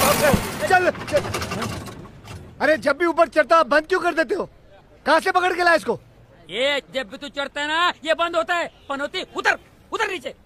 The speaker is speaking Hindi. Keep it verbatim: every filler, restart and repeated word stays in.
चल, चल। अरे जब भी ऊपर चढ़ता बंद क्यों कर देते हो? कहाँ से पकड़ के लाया इसको? ये जब भी तू चढ़ता है ना ये बंद होता है। पनौती उतर उतर नीचे।